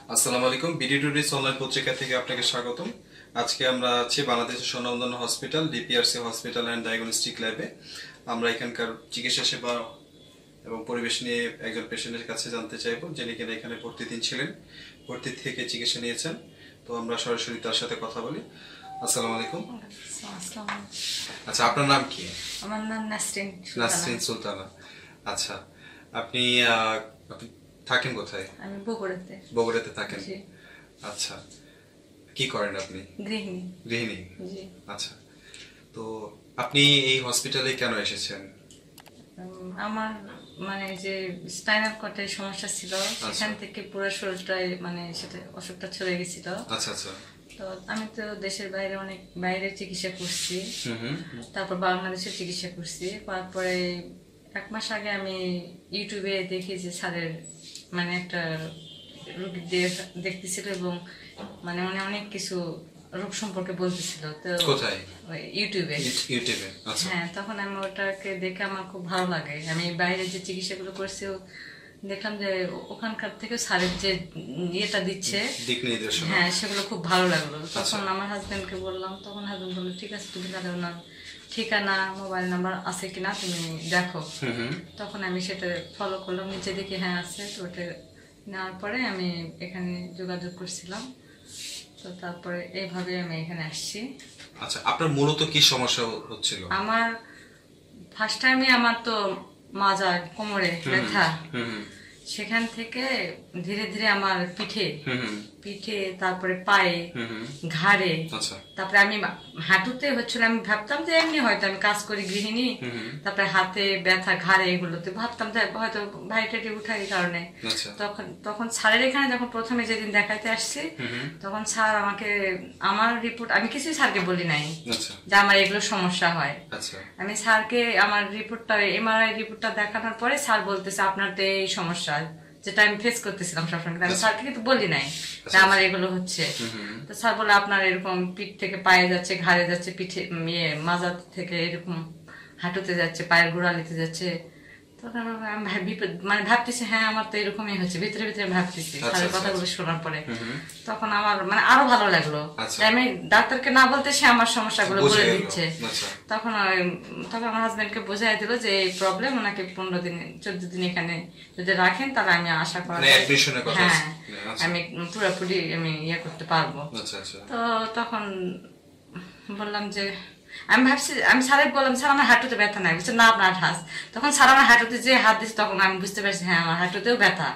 আসসালামু আলাইকুম। BD today's online পত্রিকা থেকে আপনাকে স্বাগতম। আজকে আমরা আছি বাংলাদেশের স্বনামধন্য hospital DPRC hospital and diagnostic ল্যাবে। আমরা এখানকার চিকিৎসা সেবা এবং পরিবেশ নিয়ে একজন পেশেন্টের কাছে জানতে চাইবো, যিনি কিনা এখানে ভর্তিদিন ছিলেন, ভর্তি থেকে চিকিৎসা নিয়েছেন। তো আমরা সরাসরি তার সাথে কথা বলি। আসসালামু আলাইকুম। আচ্ছা, আপনার নাম কি? আমার নাম নাসরিন নাসরিন সুলতানা। আচ্ছা, আপনি আপনি থাকেন কোথায়? আমি বগুড়াতে। বগুড়াতে থাকেন? আচ্ছা, কি করেন আপনি? গৃহিণী। গৃহিণী? জি। আচ্ছা, তো আপনি এই হসপিটালে কেন এসেছেন? আমার মানে যে স্পাইনাল কর্ডের সমস্যা ছিল, সেখান থেকে পুরো শরীরটাই মানে সেটা অসুখটা ছড়ে গেছিল। আচ্ছা আচ্ছা। তো আমি তো দেশের বাইরে অনেক বাইরে চিকিৎসা করছি, তারপর বাংলাদেশে চিকিৎসা করছি। তারপরে 1 মাস আগে আমি ইউটিউবে দেখি যে স্যারের মানে একটা রোগী দেখতেছিল এবং মানে অনেক কিছু রোগ সম্পর্কে বলতেছিল। তো কোথায়? ইউটিউবে। ইউটিউবে? আচ্ছা। হ্যাঁ, তখন আমি ওটাকে দেখে আমার খুব ভালো লাগে। আমি বাইরে যে চিকিৎসাগুলো করছি দেখলাম যে ওখানকার থেকে স্যারের যে ইয়েটা দিচ্ছে দিক নির্দেশনা, হ্যাঁ, সেগুলো খুব ভালো লাগলো। তখন আমার হাজবেন্ডকে বললাম, তখন হাজবেন্ড বললো ঠিক আছে, তুমি তাহলে ওনার ঠিকানা মোবাইল নাম্বার আছে কিনা তুমি দেখো। তখন আমি সেটা ফলো করলাম, নিচে দেখি হ্যাঁ আছে। তো ওটা নেওয়ার পরে আমি এখানে যোগাযোগ করছিলাম। তো তারপরে এইভাবে আমি এখানে আসছি। আচ্ছা, আপনার মূলত কি সমস্যা হচ্ছিল? আমার ফার্স্ট টাইমে আমার তো মাজায় কোমরে ব্যথা, সেখান থেকে ধীরে ধীরে আমার পিঠে তারপরে পায়ে, ঘাড়ে, তারপরে আমি হাঁটুতে হচ্ছিল। আমি ভাবতাম যে এমনি হয়তো আমি কাজ করি গৃহিণী, তারপরে হাতে ব্যথা, ঘাড়ে, এগুলোতে ভাবতাম যে হয়তো ভাইটাটি উঠাই কারণে। তখন স্যারের এখানে যখন প্রথমে যেদিন দেখাইতে আসছি, তখন স্যার আমাকে আমার রিপোর্ট, আমি কিছুই স্যারকে বলি নাই যে আমার এগুলো সমস্যা হয়। আমি স্যারকে আমার রিপোর্টটা, এমআরআই রিপোর্টটা দেখানোর পরে স্যার বলতেছে আপনার তো এই সমস্যা, যেটা আমি ফেস করতেছিলাম সবসময়। আমি স্যারকে কিন্তু বলি নাই যে আমার এগুলো হচ্ছে। তো স্যার বলে আপনার এরকম পিঠ থেকে পায়ে যাচ্ছে, ঘাড়ে যাচ্ছে, পিঠে মাজা থেকে এরকম হাঁটুতে যাচ্ছে, পায়ের গোড়ালিতে যাচ্ছে। তখন আমি মানে ভাবতেছি হ্যাঁ আমার তো এরকমই হচ্ছে, ভিতরে ভিতরে ভাবতেছি স্যারের কথাগুলো শোনার পরে। তখন আমার মানে আরো ভালো লাগলো যে আমি ডাক্তারকে না বলতে সে আমার সমস্যাগুলো বলে দিচ্ছে। তখন আমার হাজবেন্ডকে বোঝাই দিল যে এই প্রবলেম, ওনাকে 15 দিন 14 দিন এখানে যদি রাখেন তাহলে আমি আশা করি হ্যাঁ আমি পুরোপুরি আমি ইয়ে করতে পারবো। তো তখন বললাম যে আমি ভাবছি, আমি স্যারের বললাম স্যার আমার হাঁটুতে ব্যথা নাই, বলছে না আপনার হাত। তখন স্যার আমার হাঁটুতে যে হাত দিচ্ছে, তখন আমি বুঝতে পারছি হ্যাঁ আমার হাঁটুতেও ব্যথা।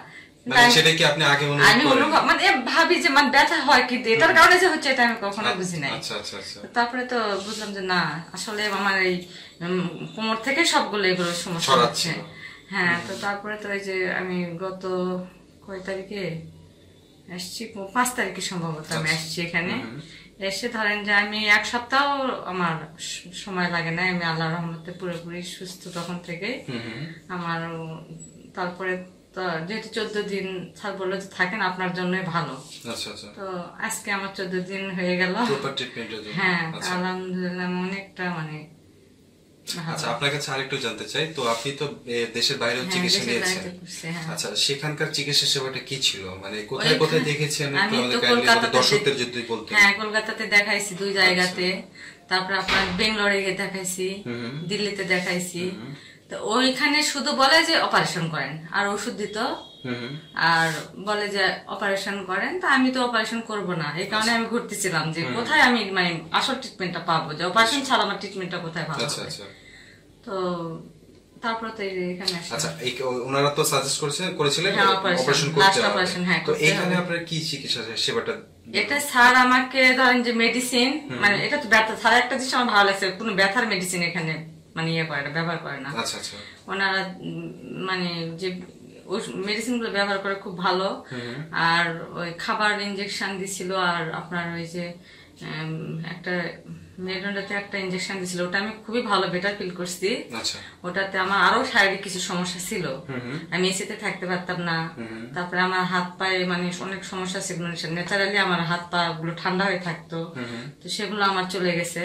আমি অনুভব মানে ভাবি যে মানে ব্যথা হয়, কিন্তু এটার কারণে যে হচ্ছে এটা আমি কখনো বুঝি নাই। তারপরে তো বুঝলাম যে না, আসলে আমার এই কোমর থেকে সবগুলো এগুলো সমস্যা হচ্ছে। হ্যাঁ, তো তারপরে তো এই যে আমি গত কয় তারিখে আসছি, 5 তারিখে সম্ভবত আমি আসছি এখানে। এসে ধরেন যে আমি 1 সপ্তাহ আমার সময় লাগে না, আমি আল্লাহর রহমতে পুরোপুরি সুস্থ তখন থেকে আমার। তারপরে তো যেহেতু 14 দিন স্যার বললো যে থাকেন আপনার জন্য ভালো। তো আজকে আমার 14 দিন হয়ে গেল। হ্যাঁ, আলহামদুলিল্লাহ অনেকটা মানে। আচ্ছা, আপনার কাছে আরেকটু জানতে চাই, তো আপনি তো দেশের বাইরেও চিকিৎসা নিয়েছেন। আচ্ছা, সেখানকার চিকিৎসা সেবাটা কি ছিল, মানে কোথায় কোথায় দেখেছেন? দর্শকদের যদি বলতেন। হ্যাঁ, কলকাতাতে দেখাইছি 2 জায়গাতে, তারপর আপনার বেঙ্গালোরে দেখাইছি, দিল্লিতে দেখাইছি। তো ওইখানে শুধু বলে যে অপারেশন করেন আর ওষুধ দিত, আর বলে যে অপারেশন করেন। তা আমি তো অপারেশন করব না, এই কারণে আমি ঘুরতেছিলাম যে কোথায় আমি মানে আসল ট্রিটমেন্টটা পাবো, যে অপারেশন ছাড়া আমার ট্রিটমেন্টটা কোথায় ভালো হবে। তো তারপর তো এখানে আসি। আচ্ছা, ওনারা তো সাজেস্ট করেছিলেন অপারেশন করতে হবে। হ্যাঁ, তো এইখানে আপনারা কি চিকিৎসা সেবাটা? এটা স্যার আমাকে ধরেন যে মেডিসিন, মানে এটা তো ব্যথা, স্যার একটা জিনিস আমার ভালো লাগছে, কোনো ব্যথার মেডিসিন এখানে মানে ইয়ে করে না, ব্যবহার করে না। ওনারা মানে যে মেডিসিন গুলো ব্যবহার করে খুব ভালো। আর ওই খাবার ইনজেকশন দিছিল, আর আপনার ওই যে একটা মেরুদণ্ডতে একটা ইনজেকশন দিছিল, ওটা আমি খুবই ভালো বেটার ফিল করছি। ওটাতে আমার আরো শারীরিক কিছু সমস্যা ছিল, আমি এসিতে থাকতে পারতাম না। তারপরে আমার হাত পায়ে মানে অনেক সমস্যা ছিল, ন্যাচারালি আমার হাত পা গুলো ঠান্ডা হয়ে থাকতো, তো সেগুলো আমার চলে গেছে।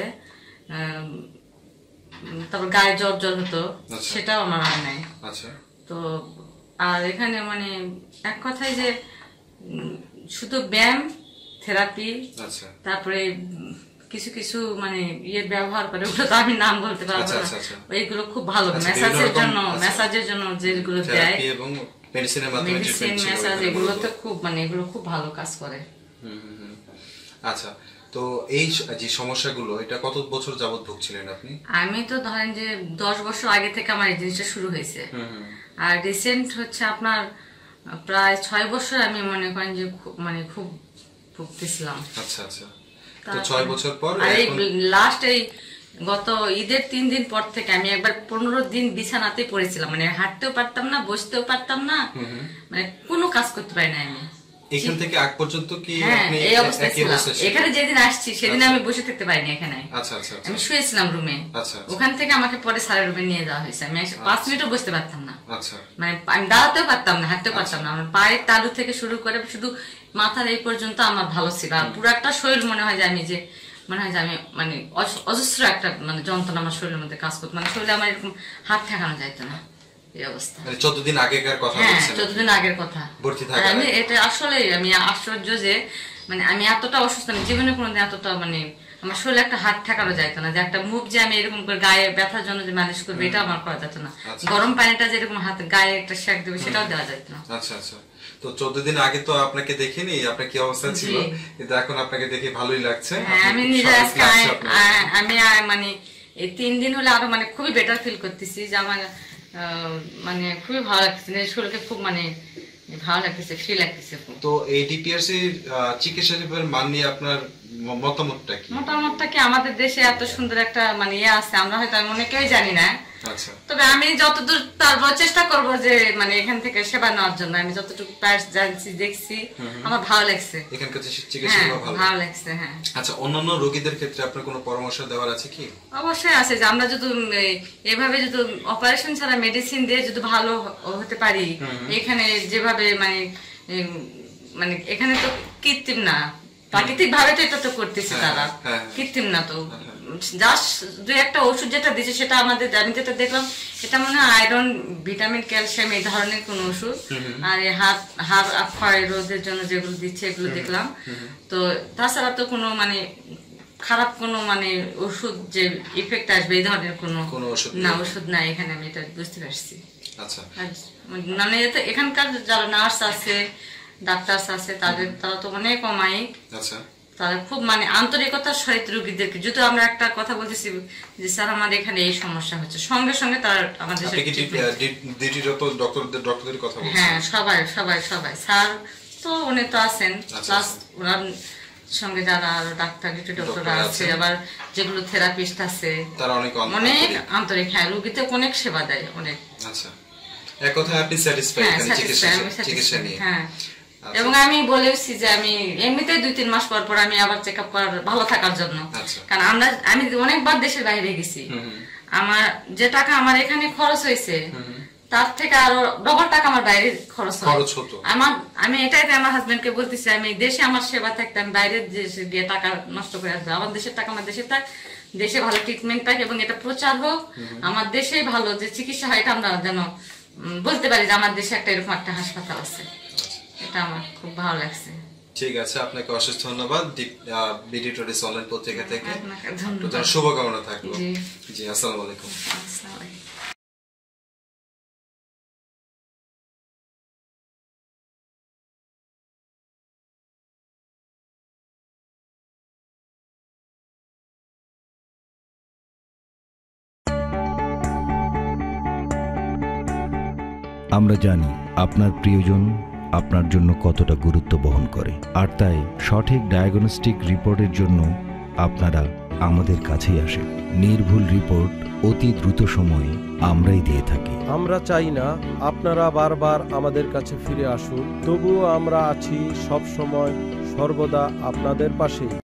তারপর গায়ে জ্বর জ্বর হতো, সেটাও আমার হয় নাই। তো আর এখানে মানে এক কথায় যে শুধু ব্যায়াম, থেরাপি, আচ্ছা তারপরে কিছু কিছু মানে ব্যবহার করে, ওগুলো তো আমি নাম বলতে পারবো আচ্ছা না। আচ্ছা আচ্ছা ওইগুলো খুব ভালো, আচ্ছা, ম্যাসাজের বিভিন্ন জন্য, রকম, আচ্ছা। ম্যাসাজের জন্য যেগুলো দেয়, থেরাপি এবং মেডিসিনের মাধ্যমে মেডিসিন, ট্রিটমেন্ট ছিল ম্যাসাজ, এখানে এগুলো মূলত। তো খুব মানে এগুলো খুব ভালো কাজ করে। আচ্ছা, তো এই যে সমস্যাগুলো, এটা কত বছর যাবত ভুগছিলেন আপনি? আমি তো ধরেন যে 10 বছর আগে থেকে আমার এই জিনিসটা শুরু হয়েছে, আর রিসেন্ট হচ্ছে আপনার প্রায় 6 বছর আমি মনে করেন যে মানে খুব ভুগতেছিলাম। আচ্ছা আচ্ছা, তো 6 বছর পর আর এই এখন লাস্ট এই গত ঈদের 3 দিন পর থেকে আমি একবার 15 দিন বিছানাতে পড়েছিলাম, মানে হাঁটতেও পারতাম না, বসতেও পারতাম না, মানে কোনো কাজ করতে পারি না আমি। এখান থেকে আগ পর্যন্ত কি হ্যাঁ, আপনি এই অবস্থায় একই ছিলাম। অবস্থায় ছিলেন? এখানে যেদিন আসছি সেদিন আমি বসে থাকতে পারিনি এখানে, আচ্ছা আচ্ছা আচ্ছা আমি শুয়েছিলাম রুমে। আচ্ছা ওখান থেকে আমাকে পরে স্যারের রুমে নিয়ে যাওয়া হয়েছে, আমি 5 মিনিটও বসতে পারতাম না, আচ্ছা মানে আমি দাঁড়াতেও পারতাম না, হাঁটতেও পারতাম না। আমার পায়ের তালু থেকে শুরু করে শুধু মাথার এই পর্যন্ত আমার ভালো ছিল, আর পুরো একটা শরীর মনে হয় যে আমি মানে অজস্র একটা মানে যন্ত্রণা আমার শরীরের মধ্যে কাজ করতো, মানে শরীরে আমার এরকম হাত ঠেকানো যাইতো না, এই অবস্থা। মানে 14 দিন আগেকার কথা হ্যাঁ, বলছেন? 14 দিন আগের কথা। ভর্তি আর থাকার আমি আগে? এটা আসলে আমি আশ্চর্য যে মানে আমি এতটা অসুস্থ, আমি জীবনে কোনোদিন এতটা মানে আমার শরীরে একটা হাত ঠেকানো যাইতো না, যে একটা মুভ যে আমি এরকম করে গায়ে ব্যথার জন্য যে মালিশ করবো, এটা আমার করা যেত না। আচ্ছা। গরম পানিটা যেরকম হাতে গায়ে একটা শেক দেবে, সেটাও দেওয়া যেত না। আচ্ছা আচ্ছা, তো 14 দিন আগে তো আপনাকে দেখিনি আপনার কি অবস্থা ছিল, জি। কিন্তু এখন আপনাকে দেখে ভালোই লাগছে। হ্যাঁ, আপনি আমি খুব নিজে সতেজ আজকে লাগছে আপনার। আমি মানে এই 3 দিন হলে আরো মানে খুবই বেটার ফিল করতেছি, যে আমার মানে খুবই ভালো লাগতেছে, নিজের শরীরকে খুব মানে ভালো লাগতেছে, ফ্রি লাগতেছে খুব। তো এই ডিপিআরসি চিকিৎসার মান নিয়ে আপনার মতামতটা কি? মোটামুটি কি আমাদের দেশে এত সুন্দর একটা মানে আছে, আমরা হয়তো অনেকেই জানি না, আচ্ছা তবে আমি যতদূর তারপর চেষ্টা করব যে মানে এখান থেকে সেবা নেওয়ার জন্য। আমি যতটুকু জানছি, দেখছি, আমার ভালো লাগছে, এখানকার হ্যাঁ চিকিৎসা ভালো। ভালো লাগছে। হ্যাঁ, আচ্ছা, অন্যান্য রোগীদের ক্ষেত্রে আপনার কোনো পরামর্শ দেওয়ার আছে কি? অবশ্যই আছে, যে আমরা যদি এভাবে যদি অপারেশন ছাড়া মেডিসিন দিয়ে যদি ভালো হতে পারি, এখানে যেভাবে মানে মানে এখানে তো কৃত্রিম না, প্রাকৃতিক ভাবে তো এটা তো করতেছে তারা, কৃত্রিম না তো। জাস্ট দুই একটা ওষুধ যেটা দিচ্ছে সেটা আমাদের, আমি যেটা দেখলাম এটা মনে হয় আয়রন, ভিটামিন, ক্যালসিয়াম এই ধরনের কোন ওষুধ, আর এই হাড় ক্ষয় রোধের জন্য যেগুলো দিচ্ছে এগুলো দেখলাম। তো তাছাড়া তো কোনো মানে খারাপ কোনো মানে ওষুধ যে ইফেক্ট আসবে এই ধরনের কোনো ওষুধ না এখানে, আমি এটা বুঝতে পারছি। আচ্ছা, মানে এখানকার যারা নার্স আছে, ডাক্তার আছে, তারা তো অনেক অমায়িক। আচ্ছা, তারা খুব মানে আন্তরিকতার সহিত রোগীদেরকে, যদি আমরা একটা কথা বলতেছি যে স্যার আমার এখানে এই সমস্যা হচ্ছে, সঙ্গে সঙ্গে তারা আমাদের ডক্টরদের কথা বলছেন? হ্যাঁ, সবাই সবাই সবাই স্যার তো উনি তো আছেন, প্লাস ওনার সঙ্গে যারা আরো ডাক্তার ডক্টররা আছে, আবার যেগুলো থেরাপিস্ট আছে তারা অনেক আন্তরিক। হ্যাঁ, রোগীতে অনেক সেবা দেয়, অনেক। আচ্ছা, এক কথায় আপনি স্যাটিসফাইড চিকিৎসা নিয়ে? হ্যাঁ, এবং আমি বলেছি যে আমি এমনিতে 2-3 মাস পর পর আমি আবার চেক আপ করার, ভালো থাকার জন্য। কারণ আমি অনেকবার দেশের বাইরে গেছি, আমার যে টাকা আমার এখানে খরচ হয়েছে তার থেকে আরো ডবল টাকা আমার বাইরে খরচ হতো। আমি এটাই আমার হাজবেন্ডকে বলতেছি, আমি দেশে আমার সেবা থাকতে আমি বাইরের দেশে গিয়ে টাকা নষ্ট করে আসবো, আমার দেশের টাকা আমার দেশে থাক, দেশে ভালো ট্রিটমেন্ট পাই এবং এটা প্রচার হোক, আমার দেশেই ভালো যে চিকিৎসা হয় এটা আমরা যেন বলতে পারি যে আমার দেশে একটা এরকম একটা হাসপাতাল আছে। এটা আমার খুব ভালো লাগছে। ঠিক আছে, আপনাকে অশেষ ধন্যবাদ বিডি টুডেস অনলাইন পত্রিকা থেকে। আপনাকে ধন্যবাদ, শুভকামনা থাকলো। জি, আসসালামু আলাইকুম। আসসালামু আলাইকুম। আমরা জানি আপনার প্রিয়জন আপনার জন্য কতটা গুরুত্ব বহন করে, আর তাই সঠিক ডায়াগনস্টিক রিপোর্টের জন্য আপনারা আমাদের কাছেই আসেন। নির্ভুল রিপোর্ট অতি দ্রুত সময়ে আমরাই দিয়ে থাকি। আমরা চাই না আপনারা বারবার আমাদের কাছে ফিরে আসুন, তবুও আমরা আছি সব সময় সর্বদা আপনাদের পাশেই।